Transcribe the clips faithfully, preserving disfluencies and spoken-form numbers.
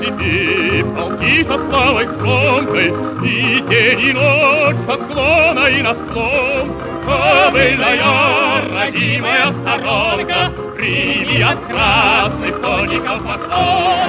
степи полки со славой громкой, и день и ночь со склона и на склон. Ковыльная, родимая сторонка, прими от красных конников поклон.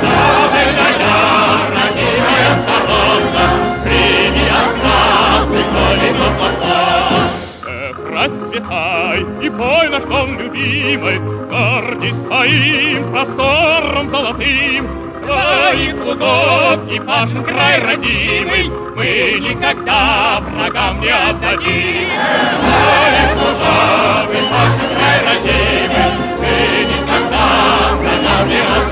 Ковыльная, родимая сторонка, прими от красных конников поклон. Эх, расцветай и пой наш дом любимый, гордись своим простором золотым. Твоих лугов и пашин край родимый мы никогда врагам не отдадим. Твоих лугов и пашин край родимый мы никогда врагам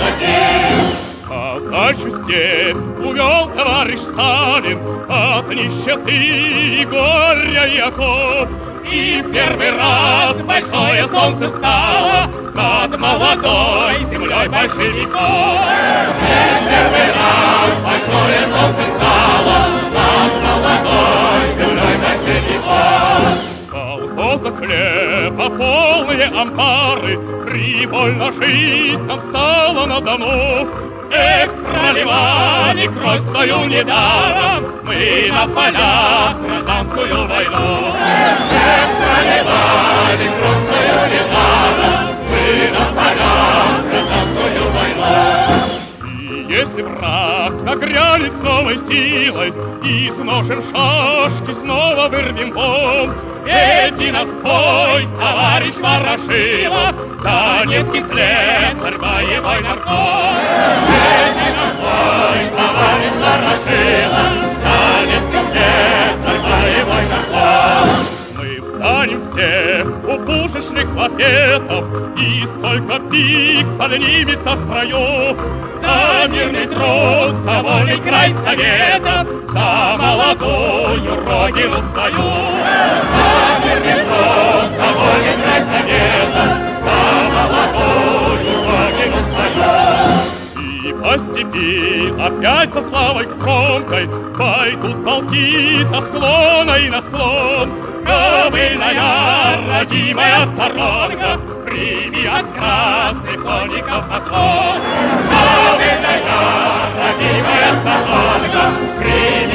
не отдадим. Казачью степь увел товарищ Сталин от нищеты и горя и оков. И первый раз большое солнце встало над молодой землей большевиков. И первый раз большое солнце встало над молодой землей большевиков. Колхоза хлеба полные амбары, привольно жить нам стало на Дону. Эх, проливали кровь свою недаром мы на полях гражданскую войну. Эх, проливали кровь свою недаром мы на полях гражданскую войну. И если враг нагрянет с новой силой, из ножен шашки снова вырвем вон. Веди нас в бой, товарищ Ворошилов, донецкий слесарь, боевой нарком. Веди нас в бой, товарищ Ворошилов, донецкий слесарь, боевой нарком. Мы встанем все у пушечных лафетов, и сколько пик поднимется в строю. За мирный труд, за вольный край Советов, за молодую родину свою. За мирный труд, за вольный край Советов, за молодую родину свою. И по степи опять со славой громкой пойдут полки со склона и на склон. Ковыльная, родимая сторонка, прими от красных конников поклон. Ковыльная, родимая сторонка, прими